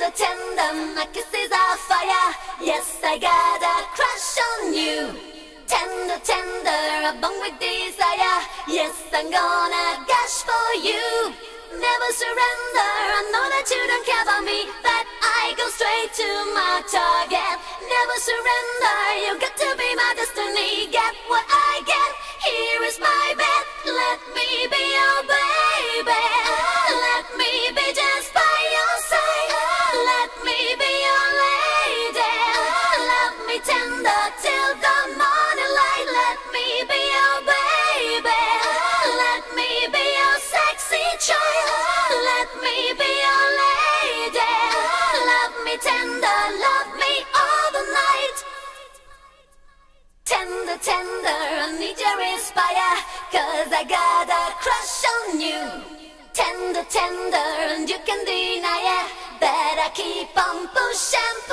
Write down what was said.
Tender, tender, my kisses are fire. Yes, I got a crush on you. Tender, tender, a bone with desire. Yes, I'm gonna gush for you. Never surrender, I know that you don't care about me, but I go straight to my target. Never surrender, you got to be my destiny. Get what I get, here is my bet. Let me be your baby. Let me be just by your side. Let me be your lady. Love me tender till the morning light. Let me be your baby. Let me be your sexy child. Let me be your lady. Love me tender, love me all the night. Tender, tender, I need your inspire, 'cause I got a crush on you. Tender, tender, and you can deny it. Better keep on pushing.